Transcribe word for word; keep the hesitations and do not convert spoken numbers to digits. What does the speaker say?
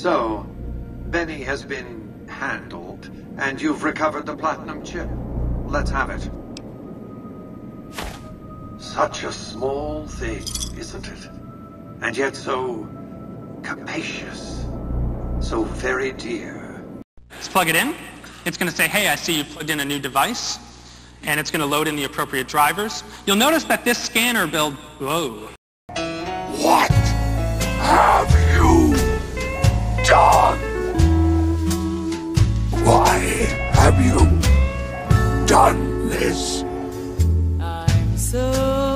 So, Benny has been handled, and you've recovered the platinum chip. Let's have it. Such a small thing, isn't it? And yet so capacious. So very dear. Let's plug it in. It's going to say, hey, I see you plugged in a new device. And it's going to load in the appropriate drivers. You'll notice that this scanner build... Whoa. What have you done? Why have you done this? I'm so